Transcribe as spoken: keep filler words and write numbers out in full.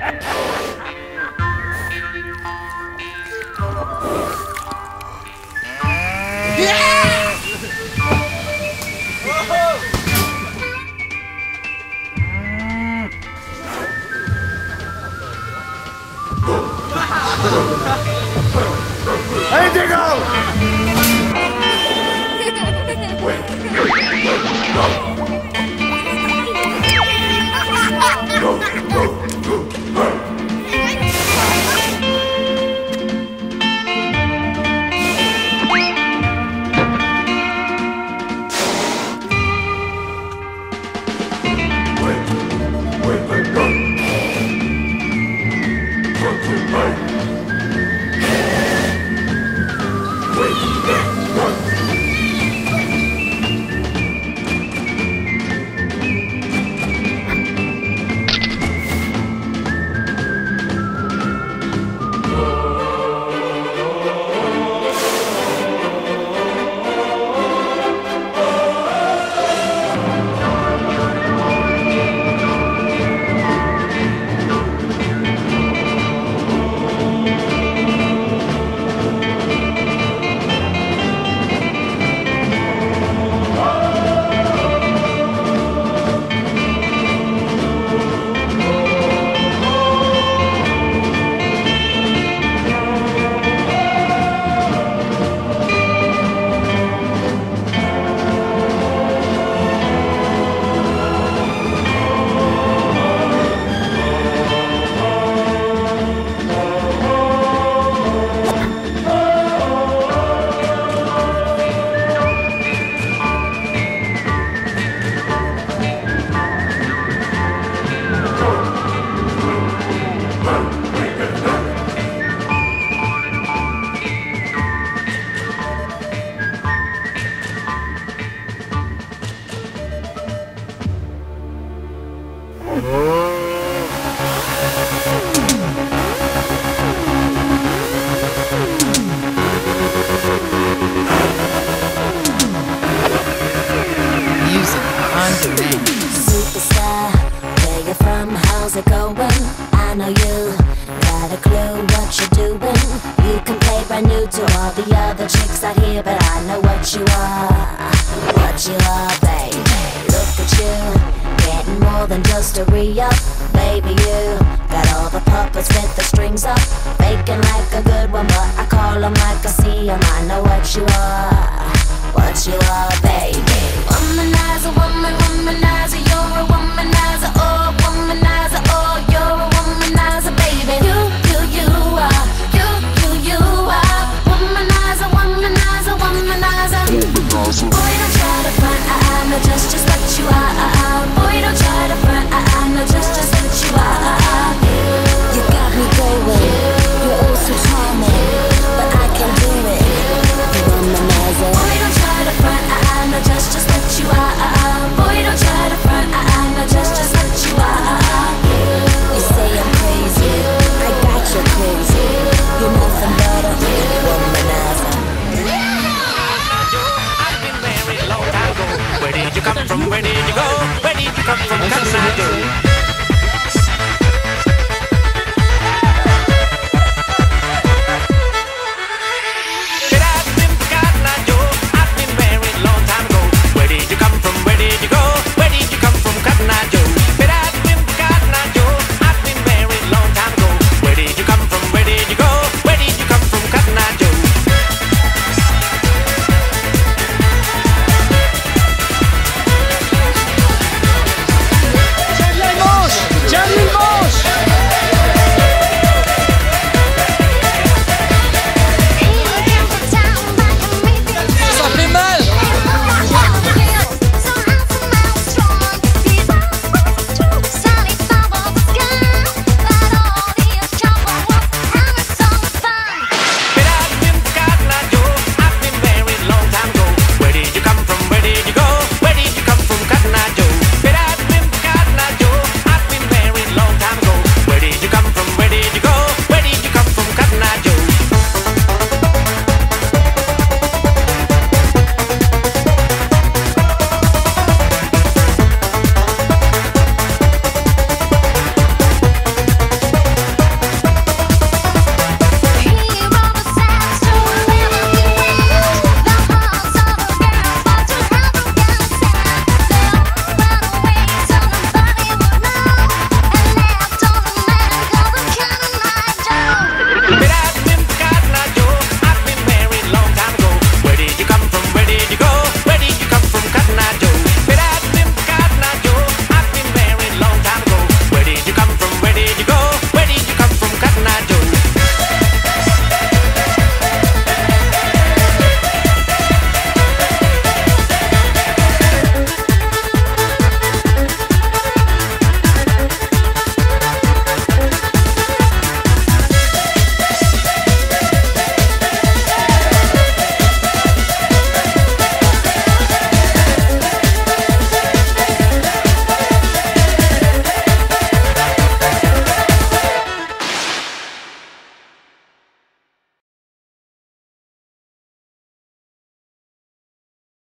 Hey, Diggle! Superstar, where you from? How's it going? I know you got a clue what you're doing. You can play brand new to all the other chicks out here, but I know what you are, what you are, baby. Look at you, getting more than just a re-up. Baby, you got all the puppets with the strings up, faking like a good one, but I call them like I see them. I know what you are, what you are, baby. Womanizer, woman, womanizer, you're a womanizer, oh, womanizer, oh, you're a womanizer, baby. You, you, you are, you, you, you are, womanizer, womanizer, womanizer. Boy, don't try to front, I, I know just, just what you are, uh, uh. Boy, don't try to front, I, I know just, just what you are, uh, uh. You got me going, you're oh so charming, but I can't do it, you womanizer. Boy, don't try to front, I, I know just, just what you are, uh, uh. Boy, don't try to front, I, I know just, just what you are, uh, uh. You say I'm crazy, I got you crazy, you're nothing but a womanizer. I've been married a long time ago. Where did you come from? Where did you go? Where did you come from? Cotton Eye Joe. Gianni!